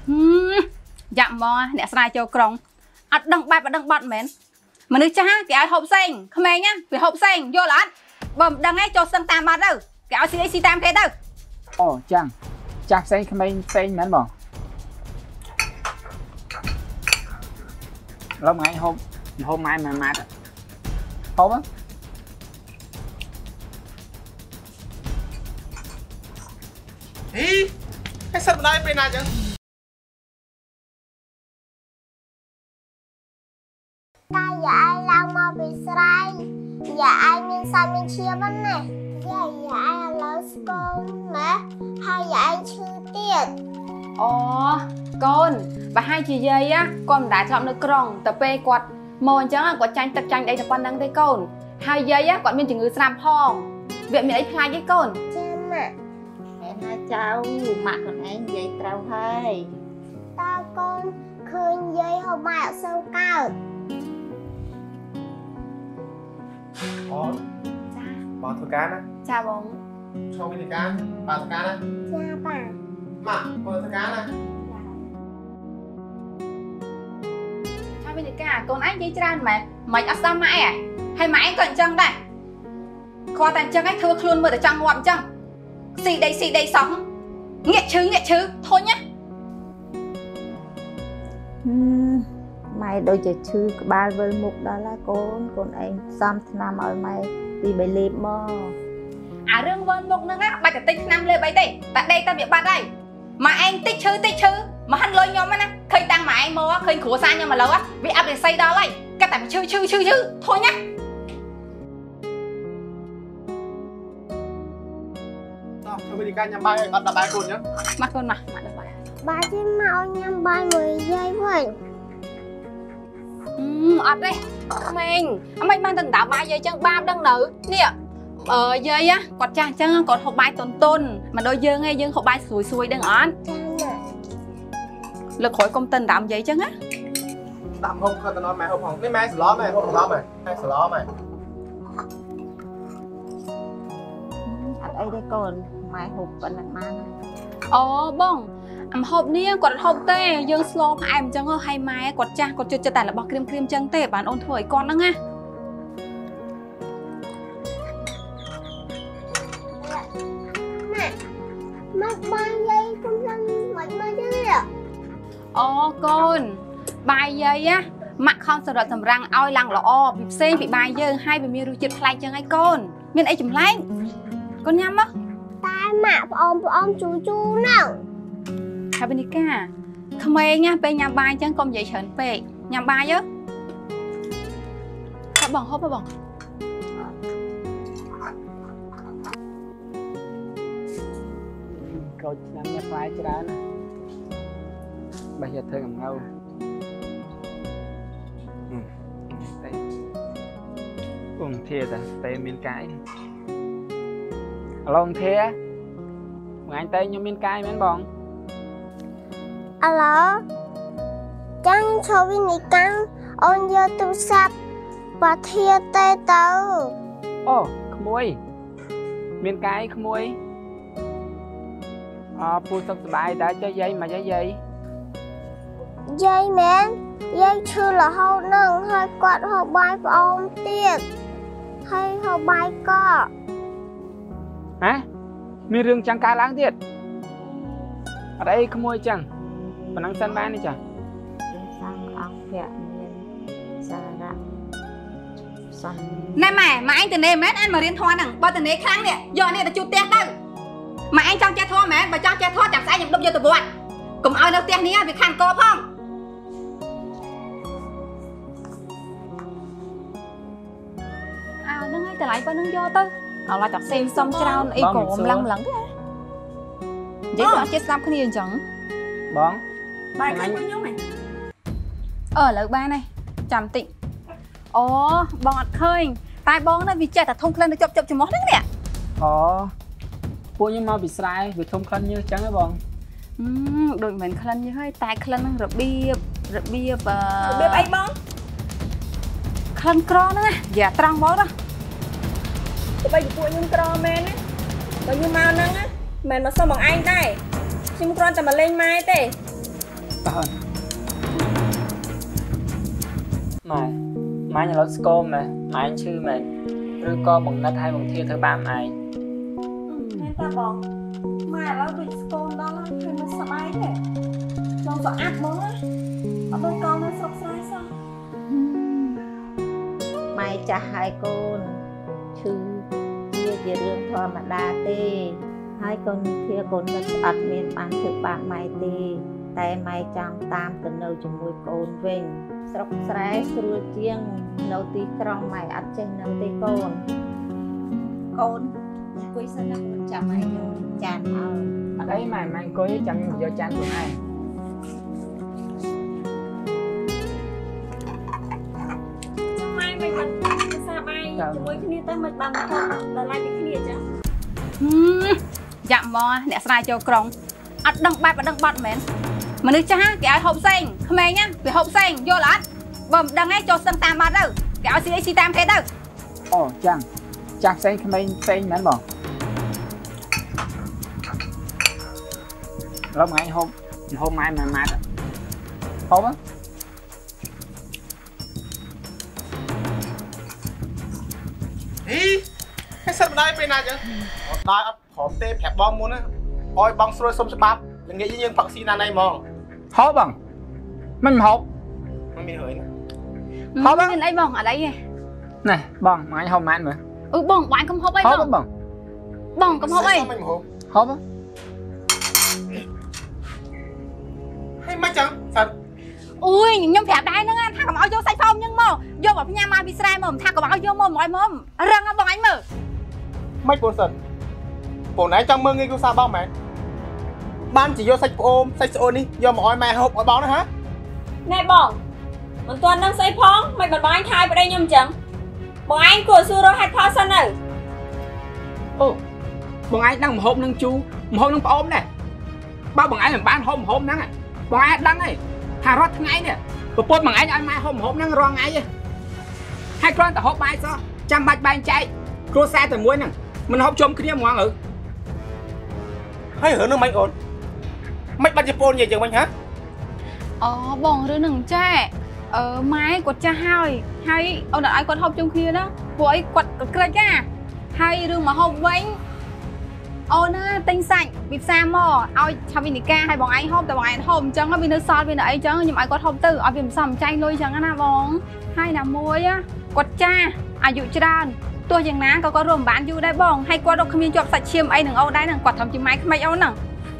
dạ mò nè sai cho krong ắt đăng bát và đăng bọt mến mà nước cha cái áo hộp xanh không ai nhá vì hộp xanh vô là ăn bầm đăng ấy cho sân tam bát đâu cái áo xì tam thế đâu ồ chẳng chạc xanh không ai xanh mến bỏ lâu ngày hôm mai mà mát hộp á ý cái sân đây bên nào chứ ta dạ ai lang mau bị sai dạ ai miên sai miên chia bên này dạ ai là con mà hai dạ ai chưa tiệt ồ con và hai chị dây á con đã chọn được krong tập pe quạt mồi chẳng là quạt tranh tập tranh đây là con đăng đây con hai dây á quạt miên chỉ ngư sàm phong viện miền ấy khai với con chăm ạ mẹ hai cháu mặt còn anh dây trâu hơi ta con khơi dây hôm mai ở sâu cao bỏ thua cá đó chào bóng cho mình cá bà thua cá đó cha bà mà bỏ thua cá đó chào bên cả con anh dây tràn mà mày ắt sao mãi à hay mãi anh còn chân đây kho tàn chân ấy thưa luôn mà để trăng ngọn chân xì đây sống nghĩa chứ thôi nhá mày đôi chờ chư ba với mục đó là con anh xăm năm ở mày đi bày liệp mơ à rương vân mục nữa á bài tích năm lên bài tệ tại đây ta bị bắt đây mà anh tích chư mà hắn lôi nhóm á khơi tăng mà anh mơ khơi khổ xa nhưng mà lâu á bị áp để xây đó lại cái tại chư thôi nhá cho mình cá nhắm bay còn đặt bài cồn nhá mắt con mà được bài bà chỉ mau nhắm bay 10 giây vậy ọt đây mình mang từng đảo bài dây chân ba đăng nữ nè dây á quạt chàng chân còn hộp bài tôn mà đôi dương ngay dương hộp bài xuôi đừng ón lực khỏi công tình đạm giấy chân á đạm không tao nói mày không cái máy slot mày không slot mày ở đây còn mày hụt vẫn là man bông hộp nia quạt hộp tê dương slow em chân hay mai quạt cha quạt cho tài là bọc cream chân tê bạn ôn thổi con đó nghe mất 3 giây không răng mất 3 giây à con bài giây á mặt không sợ đợt thầm răng oi lăng lọ bị xem bị bài giây hai bị miêu chụp lại chân ấy con miền ấy chùm lạnh con nhắm á tai mạ ông chú nào hai bên đi cả không ai nha pe nhà bài chân con dậy sờn pe nhà bài chứ hấp bỏng rồi làm nhấp vai cho đó nè bây giờ thơ cầm ngâu thiệt à tên miền cái lòng thiệt anh tên như miền cái miền bóng alo chẳng cho mình đi căng ôn vô tu sắp và thiệt tê tàu ồ không mùi miền cái không mùi phụ sắp bài đã cho dây mà dây mến dây chưa là hậu nâng hơi quạt hậu bài của ông tiệt hay hậu bài co hả mi rừng chẳng cá láng tiệt ở đây không mùi chẳng và năng sân ban đi chẳng sang ông vẹn ra nè mà anh từ nè mét anh mà riêng thoa nằng bao từ nè kháng nè giờ này là chụp tét đâu mà anh trong che thoa mẹ mà trong che thoa chẳng sai nhập đục vô từ buồn cùng ai đâu tét ní việc khăn co không nâng ấy từ lại bao nâng vô tư là chọc xem xong trao ý cổ lăng lẫn thế vậy đó chết xong cái gì chẳng bóng bài cái bao nhiêu này lợi ba này chạm tịnh bọt khơi tai bóng nó vì chạy thật thông lên nó chọc cho món đấy nè phụ nhưng mà bị sai vì thông khăn như chẳng đấy bóng đội mình khăn như hơi tai khăn rồi bia ấy bóng khăn cro nữa dạ trăng bó đó bây giờ phụ nhưng cro men á bao nhiêu màu nâng á men mà sao bằng anh đây chim con ta mà lên mai tê hơn mai nhà nó scom mà mai anh chư mà rồi co bằng nát hai bằng thiêu thứ ba mai nên ta bỏ mai nó bị scom đó là thì nó sợ ai thế nó sợ áp mớ ở bên con nó sọc sai sao mai chả hai con chứ chia về đường thọ mà đa tê hai con kia con nó ắt miền bán thực bạn mai têแต่ไม่จำตามกันនៅជាមួយកូនវិញស្រុកស្រែស្រួលជាងនៅទីក្រុងម៉ែអត់ចេះនៅទេកូនអង្គុយសិនណាកូនចាំម៉ែយកចានឲ្យអត់អីម៉ែអង្គុយចាំយកចានខ្លួនឯងម៉ែមិនបានភាសាបាយជាមួយគ្នាទៅមិនបានខុសដល់ឡាយពីគ្នាចឹងយ៉ាក់មកអ្នកស្រាយចូលក្រុងអត់ដឹងបែបអត់ដឹងបាត់មែនមនុស្សចាស់គេឲ្យហូបផ្សេងក្មេងណាវាហូបផ្សេងយល់អត់បើមិនដឹងឯងចូលស្ទឹងតាមបាត់ទៅគេឲ្យស៊ីអីស៊ីតាមគេទៅអូចាំចាស់ផ្សេងក្មេងផ្សេងមែនបងឡូវថ្ងៃហូបម៉ែម៉ែម៉ាត់ហូបให้សិនម្ដាយពេលណាចឹងដល់អត់ព្រមទេប្រាប់បងមុនណាអោយបងស្រួលសុំច្បាប់ល្ងាចយើងផឹកស៊ីណាណៃហ្មងហូបបងមិនហូបមិនមានហើយណាហូបមានអីបងអត់អីទេណែបងមកអញហូបម៉ានមើលបងបាញ់កុំហូបអីបងបងកុំហូបអីមិនហូបហូបហើយមិនចឹងសិនអូយខ្ញុំប្រាប់ដែរហ្នឹងថាកុំឲ្យយកសាច់ផោមហ្នឹងមកយកមកផ្ញើមកពីស្រែមកថាកុំឲ្យយកមកឲ្យមករឹងបងអញមើលមិនពូនសិនពូនឯងចង់មើលងាយគូសាបងមែនបានជាយកសាច់ផ្អូមសាច់ស្អូននេះយកមកឲ្យម៉ែហូបឲ្យបងណាហ៎ណែបងមិនទាន់នឹងស្អីផងមិនបានបងអញខាយប្តីខ្ញុំអញ្ចឹងបងឯងគួរសួររកហេតុផលសិនទៅអូបងឯងដឹងម្ហូបនឹងជូរម្ហូបនឹងផ្អូមដែរបើបងឯងមិនបានហូបម្ហូបហ្នឹងបងឯងដឹងទេថារាល់ថ្ងៃនេះប្រពន្ធបងឯងឲ្យម៉ែហូបម្ហូបហ្នឹងរាល់ថ្ងៃទេហើយគ្រាន់តែហូបបាយសោះចាំបាច់បែងចែកគ្រួសារតែមួយហ្នឹងមិនហូបជុំគ្នាហ្មងហើយរឿងនោះមិនអូនមិនបាច់ជាពូននិយាយចឹងវិញហ៎អូបងរឿងហ្នឹងចាម៉ែគាត់ចាស់ហើយអូនអត់ឲ្យគាត់ហូបជុំគ្នាណាព្រោះអីគាត់ក្រិចណាហើយរឿងមកហូបវិញអូនណាទិញសាច់ពីផ្សារមកឲ្យឆាវិនិកាឲ្យបងឯងហូបតែបងឯងហូបអញ្ចឹងវានៅសល់វានៅអីចឹងខ្ញុំឲ្យគាត់ហូបទៅឲ្យវាមិនសមចាញ់លុយចឹងណាបងហើយណាមួយគាត់ចាស់អាយុច្រើនទោះយ៉ាងណាក៏គាត់រួមបានយូរដែរបងហើយគាត់រកគ្មានជាប់សាច់ឈាមអីនឹងអូនដែរហ្នឹងគាត់ធ្វើជាម៉ែក្មេកអូនហ្នឹង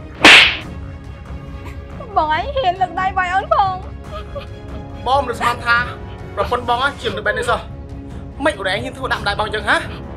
បងឯងហ៊ានលើកដៃវាយអូនផងបងមិនស្មានថាប្រពន្ធបងជាមិនបែបនេះសោះមិនអូនឯងហ៊ានធ្វើដាក់ដៃបងចឹងហ៎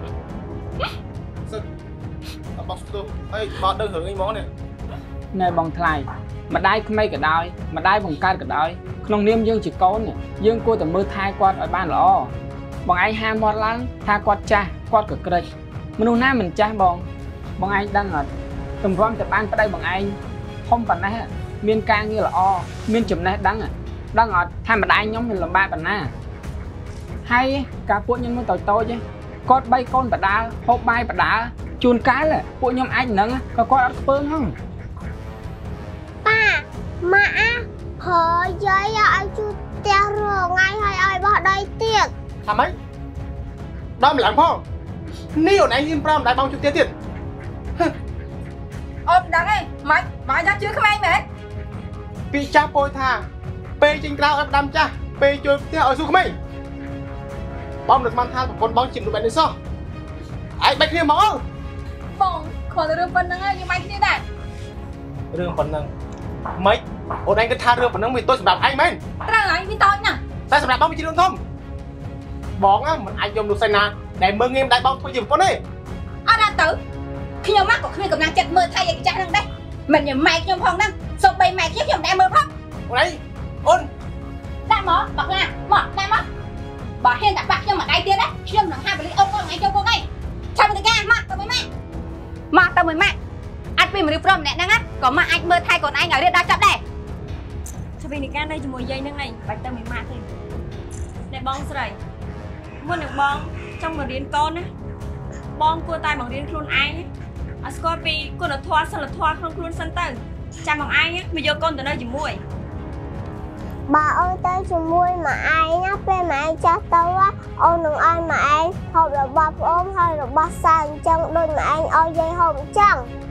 បងស្ទុះអីមកដឹងរឿងអីហ្មងនេះណែបងថ្លៃម្ដាយក្មេកក៏ដោយម្ដាយបង្កើតក៏ដោយក្នុងនាមយើងជាកូនយើងគួរតែមើលថែគាត់ឲ្យបានល្អបងឯងហាមាត់ឡើងថាគាត់ចាស់គាត់ក៏ក្រិចមនុស្សណាមិនចាស់បងឯងដឹងអត់តម្រាំតែបានប្តីបងឯងធំប៉ុណ្ណេះមានការងារល្អមានចំណេះដឹងអត់ថាម្ដាយខ្ញុំមានលំបាកប៉ុណ្ណាហើយការពួកខ្ញុំមិនតូចគាត់3កូនបដាលហូបបាយបដាលជួនកាលពួកខ្ញុំអាចនឹងក៏គាត់អត់ខ្ពើហ្នឹងប៉ាម៉ាក់ព្រោះយាយឲ្យជួបផ្ទះរងថ្ងៃហើយឲ្យបោះដីទៀតថាម៉េចដល់ម្លងផងនេះអូនឯងហ៊ានប្រាំម្ដាយបងជួបផ្ទះទៀតអូនដឹងទេម៉េចបងយ៉ាជឿក្មេងមែនពីចាស់ពោលថាពេលចេញក្រៅឲ្យផ្ដាំចាស់ពេលជួយផ្ទះឲ្យស៊ូក្មេងបងនឹងស្មានថាប្រពន្ធបងជាមនុស្សបែបនេះសោះឯងបាច់គ្នាមកបងខលរឿងប៉ុណ្្នឹងហើយយើងបាច់គ្នាដែររឿងប៉ុណ្្នឹងម៉េចអូនឯងគិតថារឿងប៉ុណ្្នឹងវាតូចសម្រាប់ឯងមែនត្រូវហើយវាតូចណាស់តែសម្រាប់បងវាជារឿងធំបងមិនអាចយកមនុស្សស្រីណាដែលមើងងាយម្ដាយបងធ្វើជាប្រពន្ធទេអត់ទៅខ្ញុំក៏គ្មានកម្លាំងចិត្តមើលថៃឯកចាស់ហ្នឹងដែរមិនញ៉ាំម៉ែខ្ញុំផងហ្នឹងសូម្បីម៉ែខ្ញុំមិនដែរមើលផងអូនឯងអូនដាក់មកបាក់ឡាមកដាក់មកបើហ៊ានដាក់បាក់ខ្ញុំមកដៃទៀតណាខ្ញុំនឹងហាបលីអូនខ្លួនឯងចូលពួកឯងឆាប់ទៅកាមកទៅមួយម៉ាក់អាចពីមនុស្សប្រុសម្នាក់ហ្នឹងក៏មកអាចមើលថែកូនឯងឲ្យរៀបដល់ចប់ដែរឆាប់ពីនិកានៅជាមួយយាយហ្នឹងឯងបាច់ទៅមួយម៉ាក់ទេតែបងស្រីមុននឹងបងចង់មករៀនកូនណាបងគួរតែបង្រៀនខ្លួនឯងឲ្យស្គាល់ពីគុណធម៌សិលធម៌ក្នុងខ្លួនសិនទៅចាំបងឯងមកយកកូនទៅនៅជាមួយ bà ơi tới cho mui mà ai nhá pe mà ai cho tao á ô đừng ai mà anh hộp là bọc ôm hay là bọc sàn chân đôi mà anh ôi dây hộp chân